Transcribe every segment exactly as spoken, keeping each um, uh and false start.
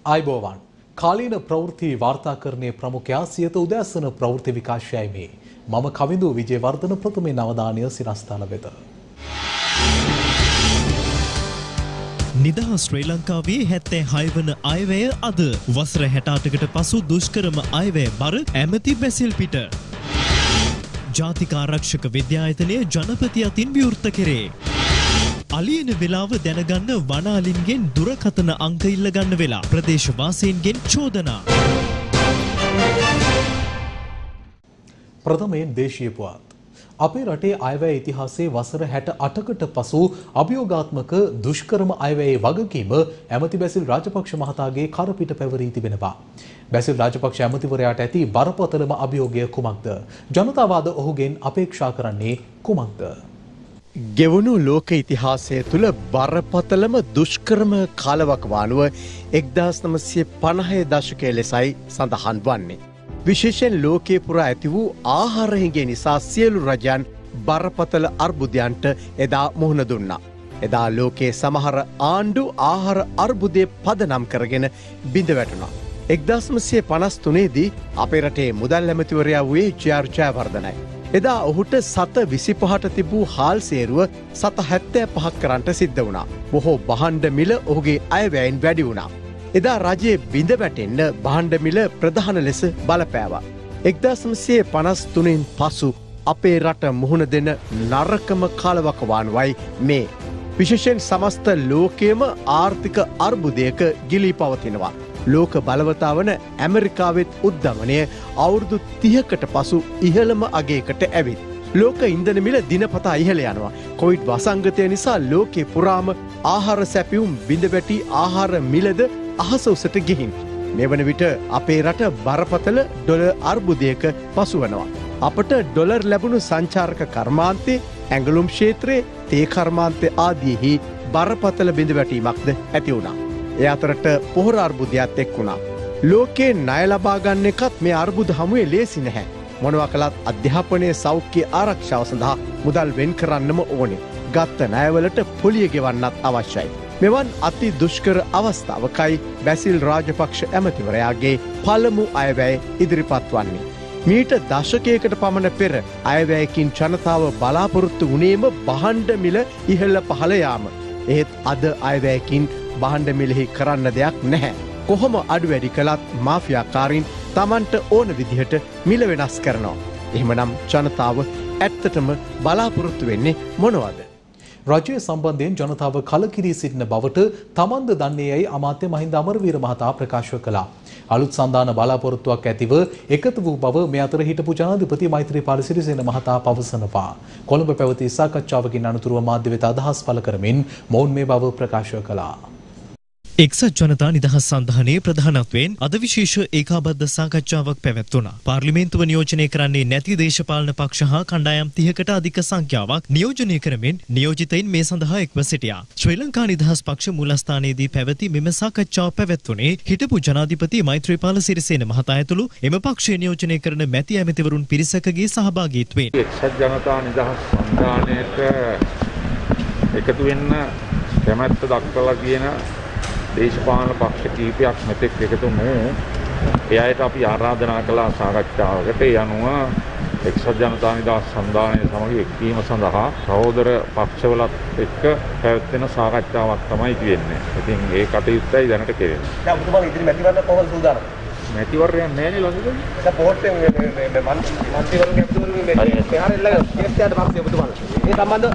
आइबोवान කාලීන ප්‍රවෘත්ති වාර්තාකරණයේ ප්‍රමුඛයා සියත උදෑසන ප්‍රවෘත්ති විකාශයයි මේ. මම කවිඳු විජේවර්ධන ප්‍රථමයෙන් අවධානය සිරස්තල වෙත. නිදහස් ශ්‍රී ලංකාවේ හැත්තෑ හය වන අයවැය අද වසර හැට අටකට පසු දුෂ්කරම අයවැය බර ඇමති බැසිල් පිට. ජාතික ආරක්ෂක විද්‍යායතනය ජනපති අතින් විවෘත කෙරේ. අලියන වෙලාව දැනගන්න වනාලින්ගෙන් දුරකථන අංක ඉල්ල ගන්න වෙලා ප්‍රදේශවාසීන්ගෙන් චෝදනා. ප්‍රථමයෙන් දේශීය පුවත්. අපේ රටේ අයවැය ඉතිහාසයේ වසර හැට අටකට පසු අභියෝගාත්මක දුෂ්කරම අයවැයේ වගකීම ඇමති බැසිල් රාජපක්ෂ මහතාගේ කරපිට පැවරී තිබෙනවා. බැසිල් රාජපක්ෂ ඇමතිවරයාට ඇති බරපතලම අභියෝගය කුමක්ද? ජනතාවාද ඔහුගෙන් අපේක්ෂා කරන්නේ කුමක්ද? ගෙවුණු ලෝක ඉතිහාසය තුළ බරපතලම දුෂ්කරම කාලවකවානුව එක්දාස් නමසිය පනහේ දශකය ලෙසයි සඳහන් වන්නේ. විශේෂයෙන් ලෝකයේ පුරා ඇති වූ ආහාරහිගේ නිසා සියලු රජයන් බරපතල අර්බුදයන්ට එදා මුහුණ දුන්නා. එදා ලෝකයේ සමහර ආණ්ඩු ආහාර අර්බුදය පදනම් කරගෙන බිඳ වැටුණා. එක්දාස් නමසිය පනස් තුනේදී අපේ රටේ මුදල් ඇමතිවරයා වූයේ ජේ.ආර්. ජයවර්ධනයි. එදා ඔහුට සත විසිපහට තිබූ හාල් සේරුව සත හැත්තෑ පහක් කරන්ට සිද්ධ වුණා. බොහෝ බහන්ඩ මිල ඔහුගේ අයවැයෙන් වැඩි වුණා. එදා රජයේ බිඳ වැටෙන්න බහන්ඩ මිල ප්‍රධාන ලෙස බලපෑවා. එක්දාස් නමසිය පනස් තුනෙන් පසු අපේ රට මුහුණ දෙන නරකම කාලවකවානුවයි මේ. විශේෂයෙන් සමස්ත ලෝකයේම ආර්ථික අර්බුදයක ගිලී පවතිනවා. ලෝක බලවතාවන ඇමරිකාවෙත් උද්ධමනය අවුරුදු තිහකට පසු ඉහළම අගයකට ඇවිත්. ලෝක ඉන්ධන මිල දිනපතා ඉහළ යනවා. කොවිඩ් වසංගතය නිසා ලෝකේ පුරාම ආහාර සැපියුම් බිඳ වැටි ආහාර මිලද අහස උසට ගිහින්. මෙවන විට අපේ රට බරපතල ඩොලර් අර්බුදයක පසුවනවා. අපට ඩොලර් ලැබුණු සංචාරක කර්මාන්තේ, ඇඟලුම් ක්ෂේත්‍රයේ, තේ කර්මාන්තය ආදීෙහි බරපතල බිඳ වැටීමක්ද ඇති වුණා. ඒ අතරට පොහොර අර්බුදයක්ත් එක් වුණා. ලෝකේ ණය ලබා ගන්න එකත් මේ අර්බුද හමුවේ ලේසි නැහැ. මොනවා කළත් අධ්‍යාපනයේ සෞඛ්‍ය ආරක්ෂාව සඳහා මුදල් වෙන් කරන්නම ඕනේ. ගත්ත ණයවලට පොලිය ගෙවන්නත් අවශ්‍යයි. මෙවන් අති දුෂ්කර අවස්ථාවකයි බැසිල් රාජපක්ෂ ඇමතිවරයාගේ පළමු අයවැය ඉදිරිපත් වන්නේ. මීට දශකයකට පමණ පෙර අයවැයකින් ජනතාව බලාපොරොත්තු වුණේම බහන්ඩ මිල ඉහළ පහළ යාම. එහෙත් අද අයවැයකින් බහන්ඩ මිලෙහි කරන්න දෙයක් නැහැ. කොහොම අඩු වැඩි කළත් මාෆියාකාරින් තමන්ට ඕන විදිහට මිල වෙනස් කරනවා. එහෙමනම් ජනතාව ඇත්තටම බලාපොරොත්තු වෙන්නේ මොනවද? රජය සම්බන්ධයෙන් ජනතාව කලකිරී සිටින බවට තමන්ද දන්නේ යයි අමාත්‍ය මහින්ද අමරවීර මහතා ප්‍රකාශ කළා. අලුත් සන්දාන බලාපොරොත්තුවක් ඇතිව එකතු වූ බව මේ අතර හිටපු ජනාධිපති මෛත්‍රීපාල සිරිසේන මහතා පවසනවා. කොළඹ පැවති සාකච්ඡාවකින් අනතුරුව මාධ්‍ය වෙත අදහස් පළ කරමින් මොවුන් මේ බව ප්‍රකාශ කළා. එක්සත් ජනතා නිදහස් සන්ධානයේ ප්‍රධානත්වයෙන් අද විශේෂ ඒකාබද්ධ සාකච්ඡාවක් පැවැත්වුණා. පාර්ලිමේන්තුව නියෝජනය කරන්නේ නැති දේශපාලන පක්ෂ හා කණ්ඩායම් තිහකට අධික සංඛ්‍යාවක් නියෝජනය කරමින් නියෝජිතයින් මේ සඳහා එක්ව සිටියා. ශ්‍රී ලංකා නිදහස් පක්ෂ මූලස්ථානයේදී පැවති මෙම සාකච්ඡාව පැවැත්වුණේ හිටපු ජනාධිපති මෛත්‍රීපාල සිරිසේන මහතා ඇතුළු එම පක්ෂය නියෝජනය කරන මැති ඇමතිවරුන් පිරිසකගේ සහභාගීත්වයෙන් එක්සත් ජනතා නිදහස් සන්ධානයට එකතු වෙන්න කැමැත්ත දක්වලා කියන දේශපාලන පක්ෂ කීපයක් මෙතෙක් එකතු වූ ඒ අයට අපි ආරාධනා කළා සාකච්ඡාවකට. ඒ අනුව එක්සත් ජනතා නිදහස් සන්ධානයේ සමග එක්වීම සඳහා සහෝදර පක්ෂවලත් එක්ක පැවැත්වෙන සාකච්ඡාවක් තමයි තියෙන්නේ. ඉතින් ඒ කටයුත්තයි දැනට කෙරෙන්නේ. දැන් ඔබතුමාගේ ඉදිරි මැතිවරණ කොහොමද සූදානම්? මැතිවරණයක් නැහැ නේ ළඟදී. දැන් පොහොට්ටේ මේ මේ මේ මන්ත්‍රීවරුන් ඇතුළු මේ මෙහාර එල්ලගෙන කේස්තියට පස්සේ ඔබතුමාලා. ඒ සම්බන්ධ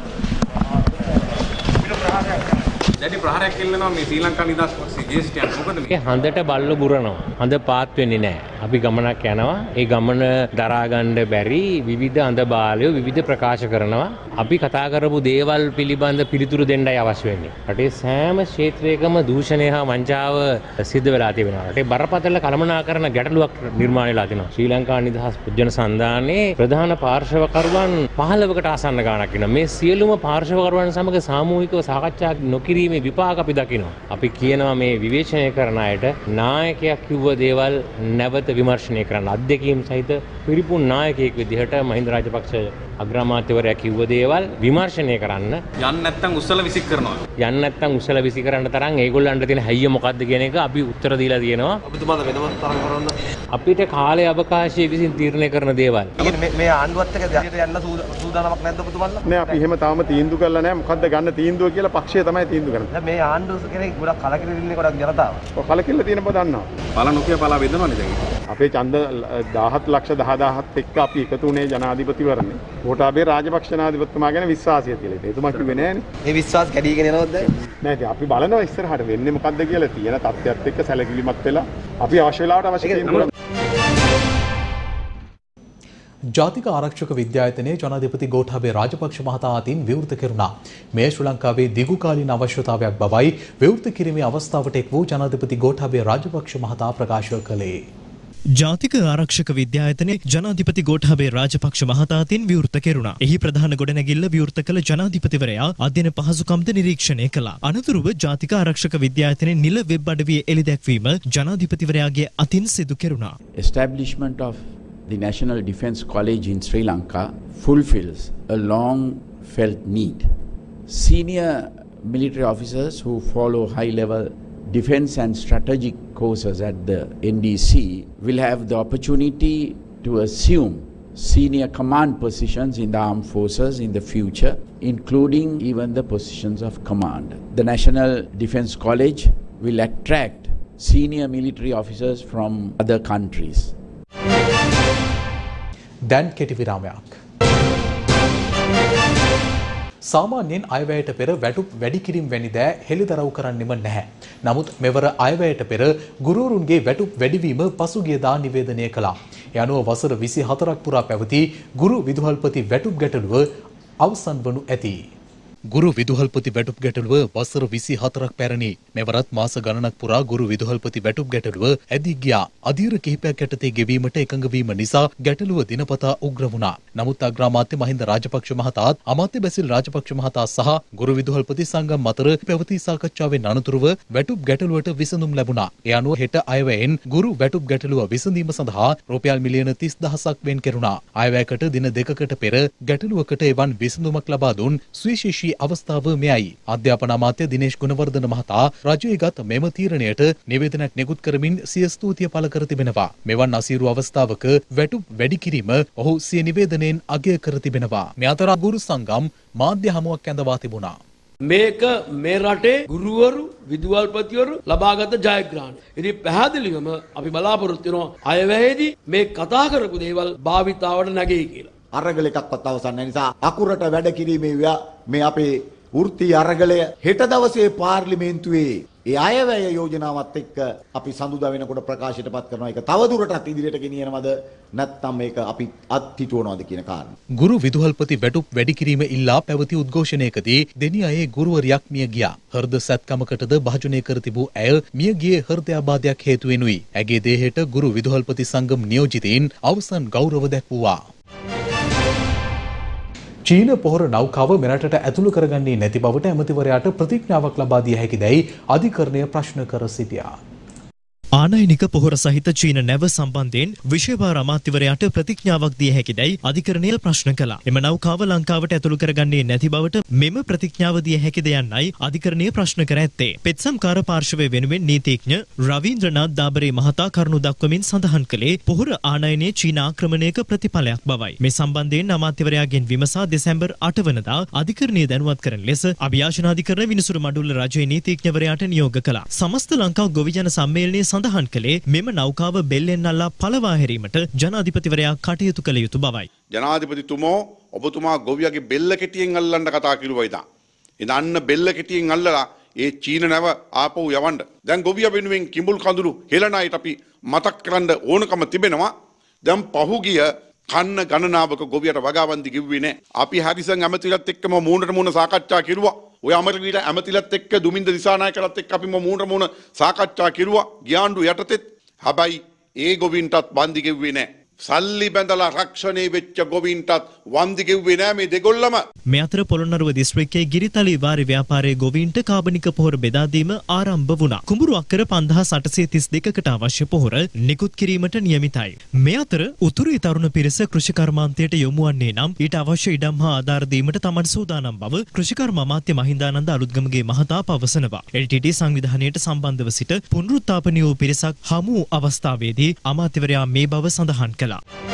දැඩි ප්‍රහාරයක් කෙල්ලනවා මේ ශ්‍රී ලංකා නිදහස් පක්ෂයේ ජේෂ්ඨයන්. මොකද මේ හඳට බල්ල බුරනවා. හඳ පාත් වෙන්නේ නැහැ. අපි ගමනක් යනවා. ඒ ගමන දරා ගන්න බැරි විවිධ අඳ බාලයෝ විවිධ ප්‍රකාශ කරනවා. අපි කතා කරපු දේවල් පිළිබඳ පිළිතුරු දෙන්නයි අවශ්‍ය වෙන්නේ. රටේ සෑම ක්ෂේත්‍රයකම දූෂණය හා වංචාව සිද්ධ වෙලා තිබෙනවා. රටේ බරපතල කළමනාකරන ගැටලුවක් නිර්මාණය වෙලා තිනවා. ශ්‍රී ලංකා නිදහස් පුජ්‍යන සන්ධානයේ ප්‍රධාන පාර්ශවකරුවන් පහළවකට ආසන්න ගාණක් ඉන්නවා. මේ සියලුම පාර්ශවකරුවන් සමග සාමූහිකව සාකච්ඡා නොකිරීම මේ විපාක අපි දකිනවා. අපි කියනවා මේ විවේචනය කරන අයට නායකයෙක් කිව්ව දේවල් නැවත විමර්ශනය කරන්න අධ්‍යක්ීම් සහිත පිරිපුන් නායකයෙක් විදිහට මහින්ද රාජපක්ෂ අග්‍රාමාත්‍යවරයා කිව්ව දේවල් විමර්ශනය කරන්න යන්න නැත්තම් උස්සලා විසික් කරනවා. යන්න නැත්තම් උස්සලා විසි කරන්න තරම් ඒගොල්ලන්ට තියෙන හැයිය මොකක්ද කියන එක අපි උත්තර දීලා තියෙනවා. ඔබතුමාලා වෙනම තරම් කරන්න. අපිට කාලය අවකාශය විසින් තීරණය කරන දේවල්. මේ මේ ආණ්ඩුවත් එක්ක යන්න සූදානමක් නැද්ද ඔබතුමාලා? නෑ අපි එහෙම තාම තීන්දුව කරලා නෑ. මොකද්ද ගන්න තීන්දුව කියලා පක්ෂය තමයි තීන්දුව කරන්නේ. දැන් මේ ආණ්ඩුව කෙනෙක් ගොඩක් කලකිරිලා ඉන්නේ ගොඩක් ජනතාව. ඔය කලකිරිලා තියෙන බව දන්නවා. පල නොකිය පලා බෙදනවනේ දැන්. අපේ ඡන්ද දහහත් ලක්ෂ දහදාහත් එක්ක අපි එකතු වුණේ ජනාධිපතිවරණේ. ගෝඨාභය රාජපක්ෂ ජනාධිපතිතුමා ගැන විශ්වාසය තියලා. එතුමා කිව්වේ නෑනේ. මේ විශ්වාස කැඩීගෙන යනවද දැන්? නෑ ඉතින් අපි බලනවා ඉස්සරහට වෙන්නේ මොකද්ද කියලා තියෙන තත්ත්වයක් එක්ක සැලකිලිමත් වෙලා අපි අවශ්‍ය වෙලාවට අවශ්‍ය තීන්දුව ජාතික ආරක්ෂක විද්‍යායතනයේ ජනාධිපති ගෝඨාභය රාජපක්ෂ මහතා අතින් විවෘත කෙරුණා. මේ ශ්‍රී ලංකාවේ දිගුකාලීන අවශ්‍යතාවයක් බවයි විවෘත කිරීමේ අවස්ථාවට එක් වූ ජනාධිපති ගෝඨාභය රාජපක්ෂ මහතා ප්‍රකාශ කළේ. ජාතික ආරක්ෂක විද්‍යායතනයේ ජනාධිපති ගෝඨාභය රාජපක්ෂ මහතා අතින් විවෘත කෙරුණා. එහි ප්‍රධාන ගොඩනැගිල්ල විවෘත කළ ජනාධිපතිවරයා අධ්‍යයන පහසුකම්ද නිරීක්ෂණය කළා. අනතුරුව ජාතික ආරක්ෂක විද්‍යායතනයේ නිල වෙබ් අඩවියේ එළිදැක්වීම ජනාධිපතිවරයාගේ අතින් සිදු කෙරුණා. Establishment of the National Defence College in Sri Lanka fulfills a long felt need. Senior military officers who follow high level defence and strategic courses at the N D C will have the opportunity to assume senior command positions in the armed forces in the future, including even the positions of command. The National Defence College will attract senior military officers from other countries. දැන් කෙටි විරාමයක්. සාමාන්‍යයෙන් අයවැයට පෙර වැටුප් වැඩි කිරීම වැනි දෑ හෙළිදරව් කරන්නෙම නැහැ. නමුත් මෙවර අයවැයට පෙර ගුරුවරුන්ගේ වැටුප් වැඩිවීම පසුගියදා නිවේදනය කළා. ඒ අනුව වසර විසි හතරක් පුරා පැවති ගුරු විදුහල්පති වැටුප් ගැටලුව අවසන් වනු ඇති. ගුරු විදුහල්පති වැටුප් ගැටලුව වසර විසි හතරක් පැරණි. මෙවරත් මාස ගණනක් පුරා ගුරු විදුහල්පති වැටුප් ගැටලුව ඇදී ගියා. අධීර කිහිපයක් යටතේ ගෙවීමට එකඟ වීම නිසා ගැටලුව දිනපතා උග්‍ර වුණා. නමුත් අග්‍රාමාත්‍ය මහින්ද රාජපක්ෂ මහතාත් අමාත්‍ය බැසිල් රාජපක්ෂ මහතා සහ ගුරු විදුහල්පති සංගම් අතර පැවති සාකච්ඡාවෙන් අනතුරුව වැටුප් ගැටලුවට විසඳුම් ලැබුණා. ඒ අනුව හෙට අයවැයෙන් ගුරු වැටුප් ගැටලුව විසඳීම සඳහා රුපියල් මිලියන තිස් දහසක් වෙන් කෙරුණා. අයවැයකට දින දෙකකට පෙර ගැටලුවකට එවන් විසඳුමක් ලබා දුන් සුවිශේෂී අවස්ථාව මෙයයි. අධ්‍යාපන අමාත්‍ය දිනේෂ් ගුණවර්ධන මහතා රජයේ ගත් මෙම තීරණයට නිවේදනයක් නිකුත් කරමින් සිය ස්තුතිය පළ කර තිබෙනවා. මෙවන් අසීරු අවස්ථාවක වැටුප් වැඩි කිරීම ඔහු සිය නිවේදනයෙන් අගය කර තිබෙනවා. මේ අතර ගුරු සංගම් මාධ්‍ය හමුවක් ඇඳවා තිබුණා. මේක මේ රටේ ගුරුවරු විදුහල්පතිවරු ලබාගත ජයග්‍රහණ. ඉතින් පැහැදිලිවම අපි බලාපොරොත්තු වෙනවා අයවැයේදී මේ කතා කරපු දේවල් භාවිතාවට නැගෙයි කියලා. අරගල එකක්වත් අවසන් නැහැ නිසා අකුරට වැඩ කිරීමේ මේ අපේ වෘත්තීය අරගලය හෙට දවසේ පාර්ලිමේන්තුවේ ඒ අයවැය යෝජනාවත් එක්ක අපි සඳුදා වෙනකොට ප්‍රකාශයටපත් කරනවා. ඒක තවදුරටත් ඉදිරියට ගෙනියනවද නැත්නම් මේක අපි අත්හිටුවනවද කියන කාරණා. ගුරු විදුහල්පති වැටුප් වැඩි කිරීම ඉල්ලා පැවති උද්ඝෝෂණයකදී දෙනියයේ ගුරුවරියක් මිය ගියා. හෘද සැත්කමකටද භාජනය කර තිබූ ඇය මිය ගියේ හෘදයාබාධයක් හේතුවෙනුයි. ඇගේ දේහයට ගුරු විදුහල්පති සංගම් නියෝජිතයින් අවසන් ගෞරව දැක්වුවා. චීන පොහොර නෞකාව මෙරටට ඇතුළු කරගන්නේ නැති බවට ඇමතිවරයාට ප්‍රතිඥාවක් ලබා දිය හැකිදැයි අධිකරණය ප්‍රශ්න කර සිටියා. ආනයනික පොහොර සහිත චීන නැව සම්බන්ධයෙන් විශේෂ අමාත්‍යවරයාට ප්‍රතිඥාවක් දිය හැකිදැයි අධිකරණය ප්‍රශ්න කළා. එම නෞකාව ලංකාවට ඇතුළු කරගන්නේ නැති බවට මෙම ප්‍රතිඥාව දිය හැකිද යන්නයි අධිකරණය ප්‍රශ්න කර ඇත්තේ. පෙත්සම්කාර පාර්ශවය වෙනුවෙන් නීතිඥ රවීන්ද්‍රනාත් දාබරේ මහතා කරුණු දක්වමින් සඳහන් කළේ පොහොර ආනයනයේ චීන ආක්‍රමණයක ප්‍රතිඵලයක් බවයි. මේ සම්බන්ධයෙන් අමාත්‍යවරයාගෙන් විමසා දෙසැම්බර් අට වනදා අධිකරණය දැනුවත් කරන ලෙස අභියාචනාධිකරණ විනිසුරු මඩුල්ල රජයේ නීතිඥවරයාට නියෝග කළා. සමස්ත ලංකා ගොවිජන සම්මේලනයේ සඳහන් කළේ මෙම නෞකාව බෙල්ලෙන් අල්ලා පළවා හැරීමට ජනාධිපතිවරයා කටයුතු කළ යුතු බවයි. ජනාධිපතිතුමෝ ඔබතුමා ගොවියගේ බෙල්ල කෙටියෙන් අල්ලන්න කතා කිරුවා ඉතින්. ඉතින් බෙල්ල කෙටියෙන් අල්ලලා ඒ චීන නැව ආපහු යවන්න. දැන් ගොවිය වෙනුවෙන් කිඹුල් කඳුළු හෙළන අයට අපි මතක් කරන්න ඕනකම තිබෙනවා. දැන් පහුගිය කන්න ගණනාවක ගොවියට වගාවන්දි කිව්වේ නැහැ. අපි හරිසන් ඇමතිලත් එක්කම මූණට මූණ සාකච්ඡා කිරුවා. ඔය අමරවීර ඇමතිලත් එක්ක දුමින්ද දිසානායකලත් එක්ක අපිම මූණට මූණ සාකච්ඡා කිරුවා. ගියාඬු යටතෙත්. හැබැයි ඒ ගොවින්ටත් බන්දි ගෙව්වේ නැහැ. සල්ලි බැඳලා රක්ෂණය වෙච්ච ගොවීන්ටත් වන්දි ගෙව්වේ නෑ මේ දෙගොල්ලම. මේ අතර පොළොන්නරුව දිස්ත්‍රික්කයේ ගිරිතලි වාරි ව්‍යාපාරයේ ගොවීන්ට කාබනික පොහොර බෙදා දීම ආරම්භ වුණා. කුඹුරු අක්කර පන්දාස් අටසිය තිස් දෙකකට අවශ්‍ය පොහොර නිකුත් කිරීමට නියමිතයි. මේ අතර උතුරේ තරුණ පිරිස කෘෂිකර්මාන්තයට යොමු වන්නේ නම් ඊට අවශ්‍ය ඉඩම් හා ආධාර දීමට තමන් සූදානම් බව කෘෂිකර්ම අමාත්‍ය මහින්දානන්ද අලුත්ගමගේ මහතා පවසනවා. එල් ටී ටී සංවිධානයට සම්බන්ධව සිට පුනරුත්ථාපනය වූ පිරිසක් හමු අවස්ථාවේදී අමාත්‍යවරයා මේ බව සඳහන් කළා.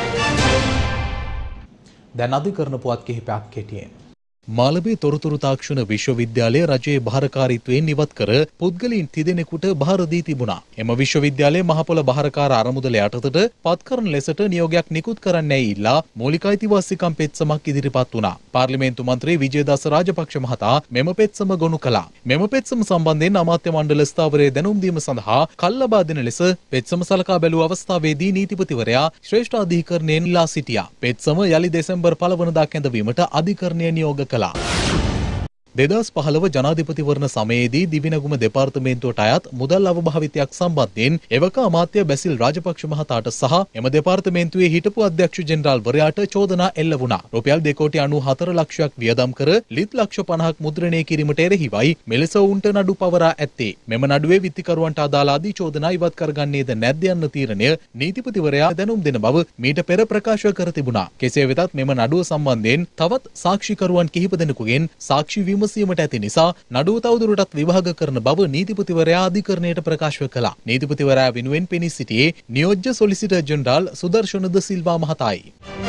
දැන් අධිකරණ පුවත් කිහිපයක් කෙටියෙන්. මාලබේ තොරතුරු තාක්ෂණ විශ්වවිද්‍යාලය රජයේ භාරකාරීත්වයෙන් ඉවත් කර පුද්ගලයන් තිදෙනෙකුට භාර දී තිබුණා. එම විශ්වවිද්‍යාලයේ මහපොළ භාරකාර අරමුදල යටතට පත්කරන ලෙසට නියෝගයක් නිකුත් කරන්නයි ඉල්ලා මූලික අයිතිවාසිකම් පෙත්සමක් ඉදිරිපත් වුණා. පාර්ලිමේන්තු මන්ත්‍රී විජේදාස රාජපක්ෂ මහතා මෙම පෙත්සම ගොනු කළා. මෙම පෙත්සම සම්බන්ධයෙන් අමාත්‍ය මණ්ඩල ස්ථාවරයේ දැනුම් දීම සඳහා කල් ලබා දෙන ලෙස පෙත්සම සලකා බැලූ අවස්ථාවේදී නීතිපතිවරයා ශ්‍රේෂ්ඨ අධිකරණයෙන් ඉල්ලා සිටියා. පෙත්සම යලි දෙසැම්බර් පළවනදා කැඳවීමට අධිකරණය නියෝග කළා. දෙදහස් පහළව ජනාධිපතිවරණ සමයේදී දිවිනැගුම දෙපාර්තමේන්තුවට අයත් මුදල් අවභාවිතයක් සම්බන්ධයෙන් එවක අමාත්‍ය බැසිල් රාජපක්ෂ මහතාට සහ එම දෙපාර්තමේන්තුවේ හිටපු අධ්‍යක්ෂ ජෙනරාල් වරයාට චෝදනා එල්ල වුණා. රුපියල් දෙකෝටි අනූහතර ලක්ෂයක් වියදම් කර ලිත් ලක්ෂ පනහක් මුද්‍රණය කිරීමට එරෙහිවයි මෙලෙස ඔවුන්ට නඩු පවරා ඇත්තේ. මෙම නඩුවේ විත්තිකරුවන්ට අදාළ ආදී චෝදනා ඉවත් කරගන්නේද නැද්ද යන්න තීරණය නීතිපතිවරයා දැනුම් දෙන බව මීට පෙර ප්‍රකාශ කර තිබුණා. කෙසේ වෙතත් මෙම නඩුව සම්බන්ධයෙන් තවත් සාක්ෂිකරුවන් කිහිප දෙනෙකුගෙන් සාක්ෂි විමසීමට ඇති නිසා නඩුව තවදුරටත් විභාග කරන බව නීතිපතිවරයා අධිකරණයට ප්‍රකාශ කළා. නීතිපතිවරයා වෙනුවෙන් පෙනී සිටියේ නියෝජ්‍ය සොලිසිටර් ජෙනරාල් සුදර්ශන ද සිල්වා මහතායි.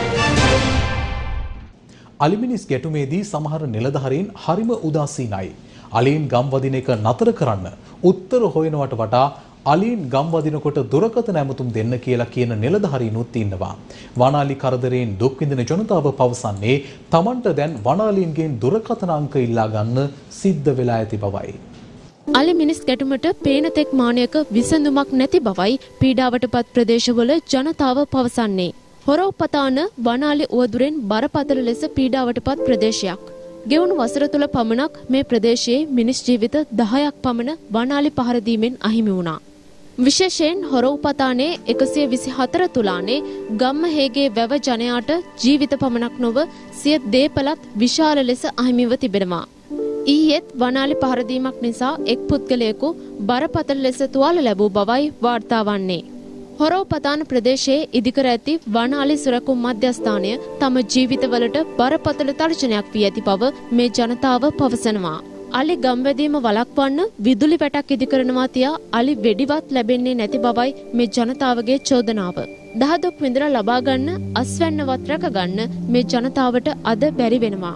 අලිමිනිස් ගැටුමේදී සමහර නිලධාරීන් හරිම උදාසීනයි. අලීන් ගම් වදින එක නතර කරන්න උත්තර හොයනවට වඩා අලීන් ගම් වදිනකොට දුරකථන ඇමතුම් දෙන්න කියලා කියන නිලධාරීනුත් ඉන්නවා. වනාලි කරදරයෙන් දුක් විඳින ජනතාව පවසන්නේ තමන්ට දැන් වනාලීන්ගෙන් දුරකථන අංක ඉල්ලා ගන්න සිද්ධ වෙලා ඇති බවයි. අලි මිනිස් ගැටුමට පේනතෙක් මානයක විසඳුමක් නැති බවයි පීඩාවටපත් ප්‍රදේශවල ජනතාව පවසන්නේ. හොරවපතාන වනාලි උවදුරෙන් බරපතල ලෙස පීඩාවටපත් ප්‍රදේශයක්. ගෙවුණු වසර තුල පමණක් මේ ප්‍රදේශයේ මිනිස් ජීවිත දහයක් පමණ වනාලි පහර දීමෙන් අහිමි වුණා. විශේෂයෙන් හොරවපතානේ එකසිය විසිහතර තුලානේ ගම්මහේගේ වැව ජනයාට ජීවිත පමණක් නොව සිය දේපලත් විශාල ලෙස අහිමිව තිබෙනවා. ඊයේත් වනාලි පහර දීමක් නිසා එක් පුද්ගලයෙකු බරපතල ලෙස තුවාල ලැබූ බවයි වාර්තා වන්නේ. හොරවපතාන ප්‍රදේශයේ ඉදිකර ඇති වනාලි සුරකුම් මධ්‍යස්ථානය තම ජීවිතවලට බරපතල තර්ජනයක් වී ඇති බව මේ ජනතාව පවසනවා. අලි ගම්වැදීම වළක්වන්න විදුලි වැටක් ඉදිකරනවා තියා අලි වෙඩිවත් ලැබෙන්නේ නැති බවයි මේ ජනතාවගේ චෝදනාව. දහදුක් විඳලා ලබා ගන්න අස්වැන්නවත් රැක ගන්න මේ ජනතාවට අද බැරි වෙනවා.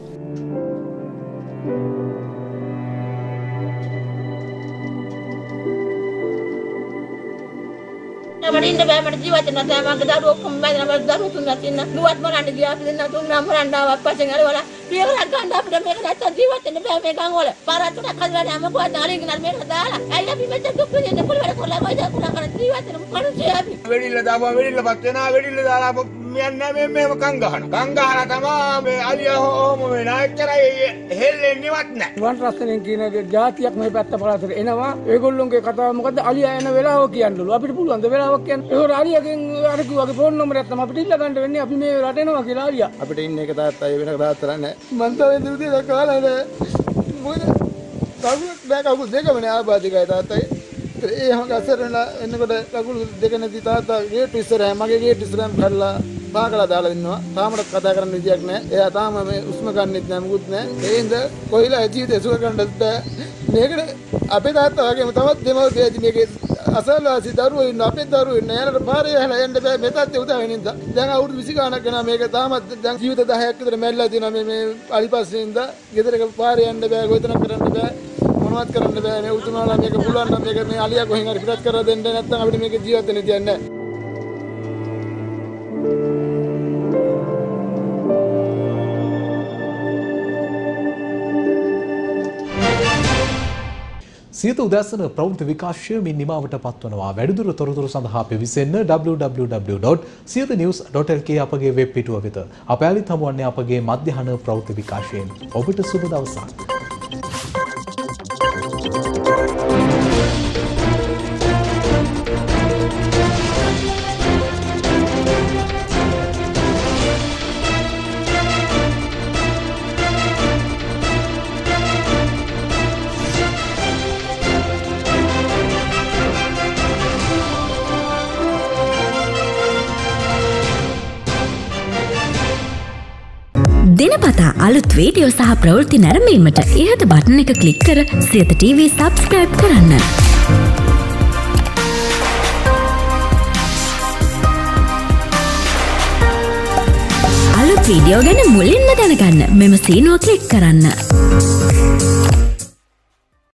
වඩින්න බෑ මට ජීවත් වෙන්න තෑ මගේ දරුවෝ ඔක්කොම මැදලා මට දරුවෝ තුනක් ඉන්න නුවත් මරන්න ගියා අපි දෙන්න තුන් නම් මරන්න ආවක් පස්සේ ගාල වල පියවරක් ගන්න අපිට මේක නැත්තම් ජීවත් වෙන්න බෑ මේ ගම් වල පාරක් තුනක් හදලා නෑ මොකද නාලේ ගිනල් මේක දාලා ඇයි අපි මෙතන දුක් විඳින්න පුළුවන් වැඩ කරලා කොයිද කුණා කරන් ජීවත් වෙන මිනිස්සු අපි වෙඩිල්ල දාපුවා වෙඩිල්ල පත් වෙනා වෙඩිල්ල දාලා මෙන්න මේ මේව කං ගහන කං ගහලා තමයි මේ අලියා හොම මේ නායකරයි හෙල්ලෙන්නේවත් නෑ වන් රස්සනෙන් කියන જાතියක් මේ පැත්ත පළාතට එනවා ඒගොල්ලෝගේ කතාව මොකද්ද අලියා එන වෙලාව කියන්නලු අපිට පුළුවන් ද වෙලාවක් කියන්න ඒක අලියාගෙන් අර කිව්වාගේ ෆෝන් නම්බරයක් තමයි අපිට ඉල්ල ගන්න වෙන්නේ අපි මේ රට එනවා කියලා අලියා අපිට ඉන්නේ එක තාත්තා ඒ වෙන තාත්තා නෑ මන් තාම දුරුදී දක්වාලා නෑ මොකද කවුරුත් බෑ කවුරුත් දෙකමනේ ආබාධිකයි තාත්තයි ඒ හැම ගස්සරලා එන්නකොට කකුල් දෙක නැති තාත්තා ගේට් ඉස්සරහ මගේ ගේට් ඉස්සරහම කරලා පාකලා දාලා ඉන්නවා තාමත් කතා කරන්න විදියක් නෑ එයා තාම මේ උස්ම ගන්නෙත් නෑ මුකුත් නෑ ඒ හින්දා කොයිලා ජීවිතේ සුව කරන්නත් බෑ මේකට අපේ තාත්තා වගේම තවත් දෙමව්පියදි මේකේ අසල්වාසී දරුවෝ ඉන්න අපේ දරුවෝ ඉන්න යාලට පාරේ යහලා යන්න බෑ මේ තාත්තේ උදා වෙනින්ද දැන් අවුරුදු විසි ගානක් යනවා මේක තාමත් දැන් ජීවිත දහයක් විතර මැරිලා තියෙනවා මේ මේ අලිපස්සේ ඉඳ ගෙදරක පාරේ යන්න බෑ ගොවිතැනක් කරන්න බෑ මොනවත් කරන්න බෑ මේ උතුමාලා මේක පුළුවන් නම් මේක මේ අලියා කොහෙන් හරි පිටත් කරලා දෙන්න නැත්නම් අපිට මේක ජීවත් වෙන්න දෙයක් නෑ සියත උදැසන ප්‍රවෘත්ති විකාශය මින් නිමාවට පත්වනවා. වැඩිදුර තොරතුරු සඳහා පිවිසෙන්න W W W dot Siyatha news dot L K අපගේ වෙබ් පිටුව වෙත. අප යාලිත් හමුවන්නේ අපගේ මධ්‍යහන ප්‍රවෘත්ති විකාශයෙන්. ඔබට සුබ දවසක්. දිනපතා අලුත් වීඩියෝ සහ ප්‍රවෘත්ති නැරඹීමට ඉහත බටන් එක ක්ලික් කර සියත ටීවී සබ්ස්ක්‍රයිබ් කරන්න. අලුත් වීඩියෝ ගැන මුලින්ම දැනගන්න මෙම සීනුව ක්ලික් කරන්න.